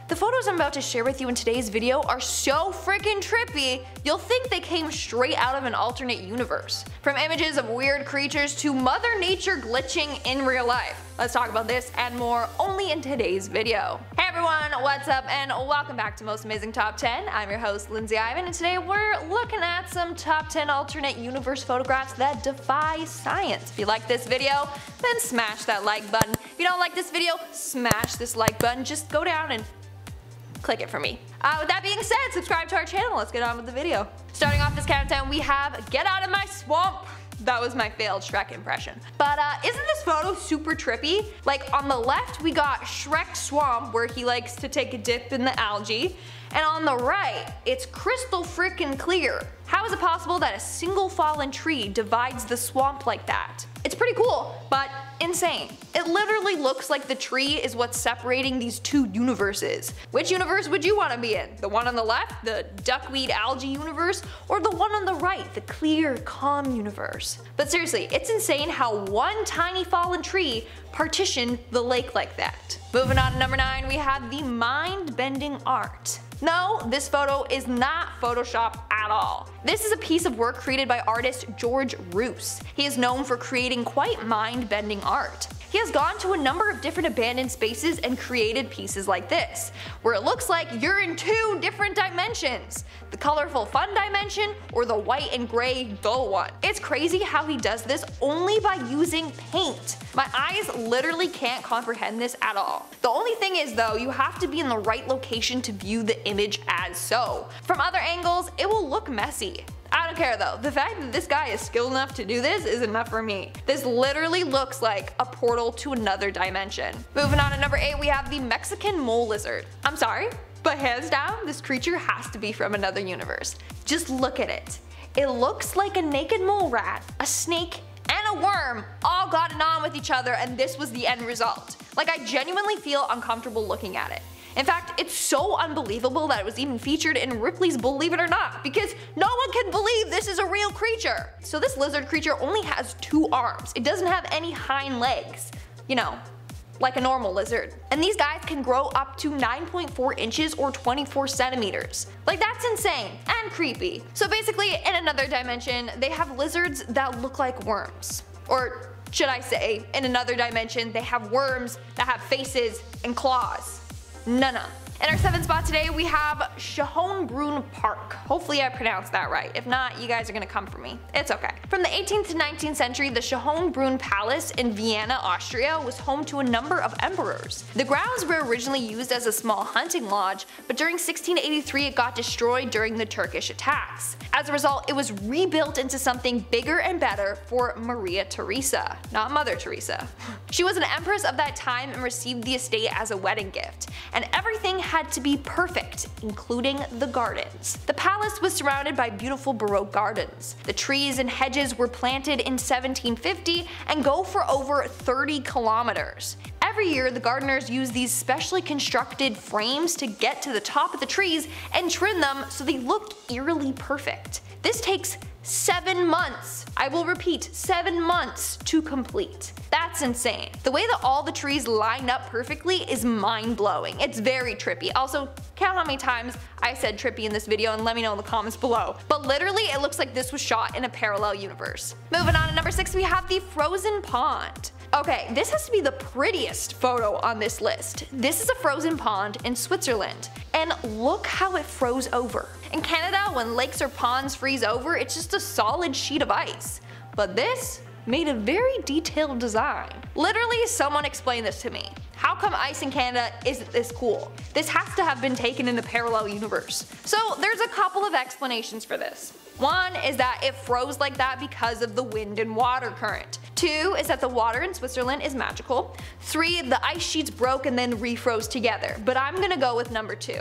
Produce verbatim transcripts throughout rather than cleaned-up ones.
The photos I'm about to share with you in today's video are so freaking trippy, you'll think they came straight out of an alternate universe. From images of weird creatures to Mother Nature glitching in real life. Let's talk about this and more only in today's video. Hey everyone, what's up and welcome back to Most Amazing Top ten. I'm your host Lindsay Ivan, and today we're looking at some top ten alternate universe photographs that defy science. If you like this video, then smash that like button. If you don't like this video, smash this like button. Just go down and click it for me. Uh, with that being said, subscribe to our channel. Let's get on with the video. Starting off this countdown, we have Get Out of My Swamp. That was my failed Shrek impression. But uh, isn't this photo super trippy? Like on the left, we got Shrek Swamp, where he likes to take a dip in the algae. And on the right, it's crystal freaking clear. How is it possible that a single fallen tree divides the swamp like that? It's pretty cool, but insane. It literally looks like the tree is what's separating these two universes. Which universe would you want to be in? The one on the left, the duckweed algae universe, or the one on the right, the clear, calm universe? But seriously, it's insane how one tiny fallen tree partitioned the lake like that. Moving on to number nine, we have the mind-bending art. No, this photo is not Photoshop at all. This is a piece of work created by artist George Roos. He is known for creating quite mind-bending art. He has gone to a number of different abandoned spaces and created pieces like this, where it looks like you're in two different dimensions. The colorful fun dimension or the white and gray dull one. It's crazy how he does this only by using paint. My eyes literally can't comprehend this at all. The only thing is though, you have to be in the right location to view the image as so. From other angles, it will look messy. I don't care though, the fact that this guy is skilled enough to do this is enough for me. This literally looks like a portal to another dimension. Moving on to number eight, we have the Mexican mole lizard. I'm sorry, but hands down, this creature has to be from another universe. Just look at it. It looks like a naked mole rat, a snake, and a worm all got it on with each other, and this was the end result. Like, I genuinely feel uncomfortable looking at it. In fact, it's so unbelievable that it was even featured in Ripley's Believe It or Not, because no one can believe this is a real creature. So this lizard creature only has two arms. It doesn't have any hind legs. You know, like a normal lizard. And these guys can grow up to nine point four inches or twenty-four centimeters. Like, that's insane and creepy. So basically, in another dimension, they have lizards that look like worms. Or should I say, in another dimension, they have worms that have faces and claws. Nana. In our seventh spot today, we have Schönbrunn Park. Hopefully I pronounced that right. If not, you guys are gonna come for me. It's okay. From the eighteenth to nineteenth century, the Schönbrunn Palace in Vienna, Austria was home to a number of emperors. The grounds were originally used as a small hunting lodge, but during sixteen eighty-three it got destroyed during the Turkish attacks. As a result, it was rebuilt into something bigger and better for Maria Theresa, not Mother Teresa. She was an empress of that time and received the estate as a wedding gift, and everything had to be perfect, including the gardens. The palace was surrounded by beautiful Baroque gardens. The trees and hedges were planted in seventeen fifty and go for over thirty kilometers. Every year, the gardeners use these specially constructed frames to get to the top of the trees and trim them so they look eerily perfect. This takes seven months. I will repeat, seven months to complete. That's insane. The way that all the trees line up perfectly is mind-blowing. It's very trippy. Also, count how many times I said trippy in this video and let me know in the comments below. But literally, it looks like this was shot in a parallel universe. Moving on to number six, we have the frozen pond. Okay, this has to be the prettiest photo on this list. This is a frozen pond in Switzerland, and look how it froze over. In Canada, when lakes or ponds freeze over, it's just a solid sheet of ice. But this made a very detailed design. Literally, someone explained this to me. How come ice in Canada isn't this cool? This has to have been taken in a parallel universe. So there's a couple of explanations for this. One is that it froze like that because of the wind and water current. Two is that the water in Switzerland is magical. Three, the ice sheets broke and then refroze together, but I'm gonna go with number two. The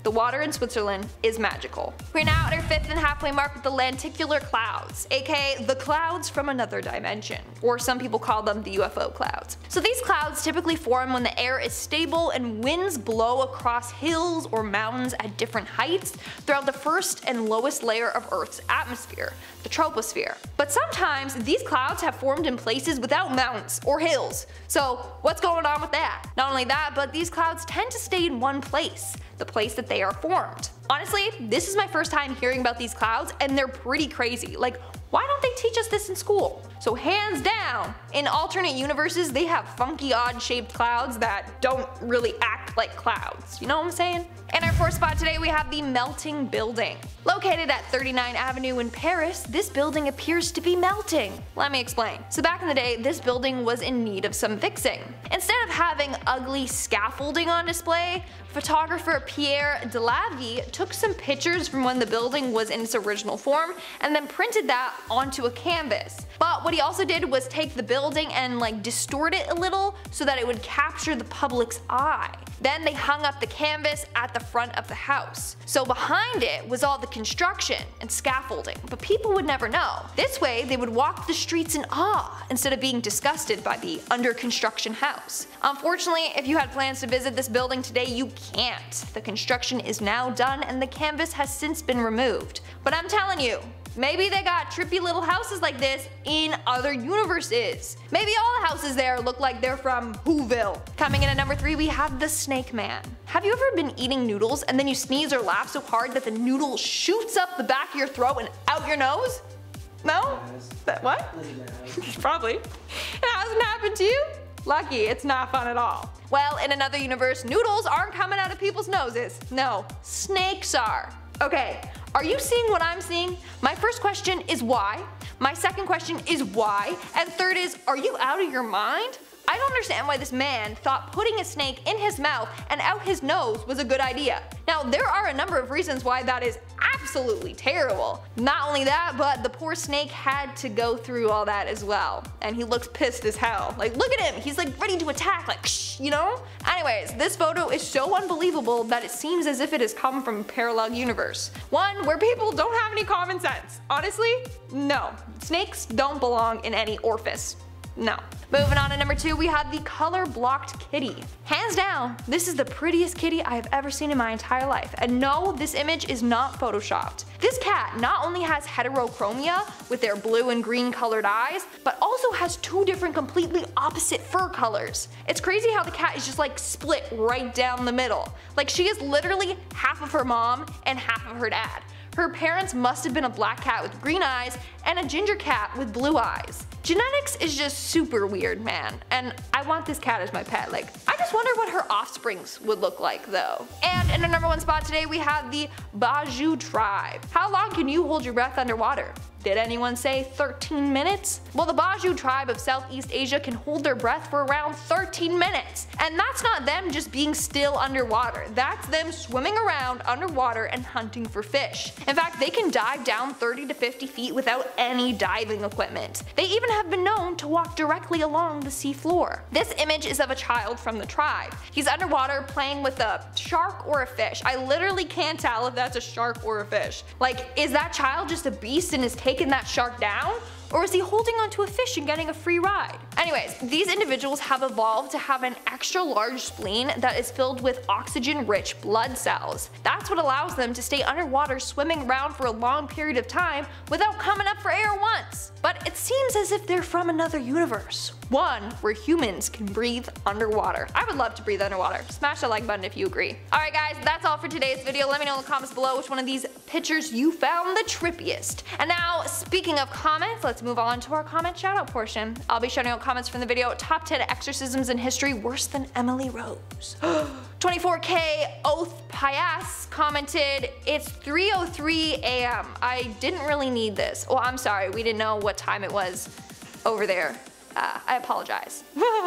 the water in Switzerland is magical. We're now at our fifth and halfway mark with the lenticular clouds, aka the clouds from another dimension, or some people call them the U F O clouds. So these clouds typically form when the air is stable and winds blow across hills or mountains at different heights throughout the first and lowest layer of Earth's atmosphere, the troposphere. But sometimes these clouds have formed in places without mountains or hills. So what's going on with that? Not only that, but these clouds tend to stay in one place, the place that they are formed. Honestly, this is my first time hearing about these clouds and they're pretty crazy. Like, why don't they teach us this in school? So hands down, in alternate universes they have funky odd shaped clouds that don't really act like clouds, you know what I'm saying? In our fourth spot today we have the Melting Building. Located at thirty-ninth Avenue in Paris, this building appears to be melting. Let me explain. So back in the day, this building was in need of some fixing. Instead of having ugly scaffolding on display, photographer Pierre Delavie took some pictures from when the building was in its original form and then printed that onto a canvas. But what he also did was take the building and like distort it a little so that it would capture the public's eye. Then they hung up the canvas at the front of the house. So behind it was all the construction and scaffolding, but people would never know. This way they would walk the streets in awe instead of being disgusted by the under construction house. Unfortunately, if you had plans to visit this building today, you can't. The construction is now done and the canvas has since been removed. But I'm telling you, maybe they got trippy little houses like this in other universes. Maybe all the houses there look like they're from Whoville. Coming in at number three, we have the Snake Man. Have you ever been eating noodles and then you sneeze or laugh so hard that the noodle shoots up the back of your throat and out your nose? No? That what? Probably. It hasn't happened to you? Lucky, it's not fun at all. Well, in another universe, noodles aren't coming out of people's noses. No, snakes are. Okay, are you seeing what I'm seeing? My first question is why? My second question is why? And third is, are you out of your mind? I don't understand why this man thought putting a snake in his mouth and out his nose was a good idea. Now, there are a number of reasons why that is absolutely terrible. Not only that, but the poor snake had to go through all that as well. And he looks pissed as hell. Like, look at him, he's like ready to attack, like shh, you know? Anyways, this photo is so unbelievable that it seems as if it has come from a parallel universe. One where people don't have any common sense. Honestly, no. Snakes don't belong in any orifice. No. Moving on to number two, we have the color blocked kitty. Hands down, this is the prettiest kitty I have ever seen in my entire life. And no, this image is not photoshopped. This cat not only has heterochromia with their blue and green colored eyes, but also has two different completely opposite fur colors. It's crazy how the cat is just like split right down the middle. Like she is literally half of her mom and half of her dad. Her parents must have been a black cat with green eyes and a ginger cat with blue eyes. Genetics is just super weird, man, and I want this cat as my pet. Like, I just wonder what her offsprings would look like though. And in our number one spot today we have the Bajau tribe. How long can you hold your breath underwater? Did anyone say thirteen minutes? Well, the Bajau tribe of Southeast Asia can hold their breath for around thirteen minutes. And that's not them just being still underwater. That's them swimming around underwater and hunting for fish. In fact, they can dive down thirty to fifty feet without any diving equipment. They even have been known to walk directly along the sea floor. This image is of a child from the tribe. He's underwater playing with a shark or a fish. I literally can't tell if that's a shark or a fish. Like, is that child just a beast and is taking that shark down? Or is he holding onto a fish and getting a free ride? Anyways, these individuals have evolved to have an extra large spleen that is filled with oxygen-rich blood cells. That's what allows them to stay underwater swimming around for a long period of time without coming up for air once. But it seems as if they're from another universe. One where humans can breathe underwater. I would love to breathe underwater. Smash the like button if you agree. Alright guys, that's all for today's video. Let me know in the comments below which one of these pictures you found the trippiest. And now, speaking of comments, let's move on to our comment shoutout portion. I'll be shouting out comments from the video top ten exorcisms in history worse than Emily Rose. twenty-four K Oath Pias commented, it's three oh three A M I didn't really need this. Well, I'm sorry, we didn't know what time it was over there. Uh, I apologize.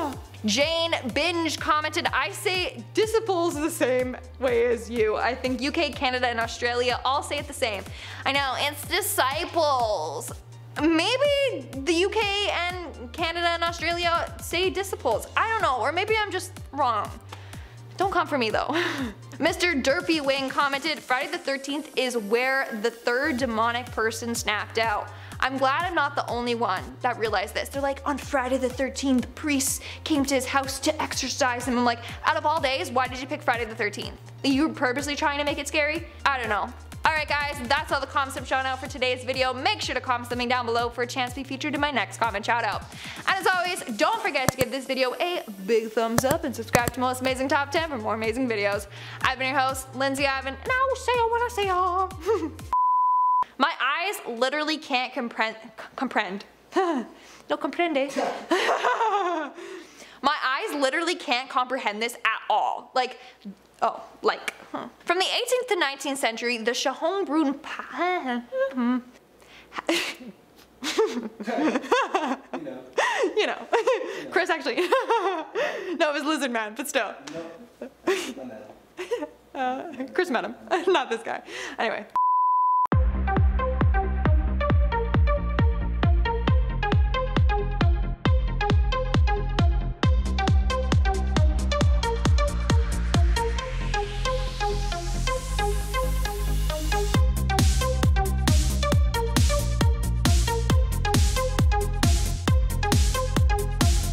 Jane Binge commented, I say disciples the same way as you. I think U K, Canada, and Australia all say it the same. I know, it's disciples. Maybe the U K and Canada and Australia say disciples. I don't know, or maybe I'm just wrong. Don't come for me though. Mister Derpy Wing commented, Friday the thirteenth is where the third demonic person snapped out. I'm glad I'm not the only one that realized this. They're like, on Friday the thirteenth, the priests came to his house to exorcise him. I'm like, out of all days, why did you pick Friday the thirteenth? You were purposely trying to make it scary? I don't know. Alright guys, that's all the comments I'm showing out for today's video. Make sure to comment something down below for a chance to be featured in my next comment shout out. And as always, don't forget to give this video a big thumbs up and subscribe to Most Amazing Top ten for more amazing videos. I've been your host, Lindsay Ivan, and I will say it when I say it. My eyes literally can't comprehend. comprehend. No comprende. My eyes literally can't comprehend this at all. Like, oh, like. Huh. From the eighteenth to nineteenth century, the Schönbrunn you know. You know. Chris actually. No, it was Lizard Man, but still. No. uh, Chris met him. Not this guy. Anyway.